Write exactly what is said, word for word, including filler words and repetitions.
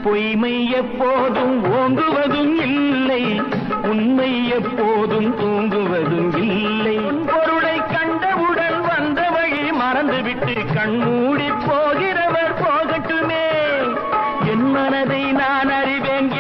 பொய்மை எப்போதும் ஓங்குவதும் இல்லை, உண்மை எப்போதும் தூங்குவதும் இல்லை. பொருளை கண்டவுடன் வந்த வழி மறந்துவிட்டு கண்மூடி போகிறவர் போகட்டுமே. என் மனதை நான் அறிவேன்,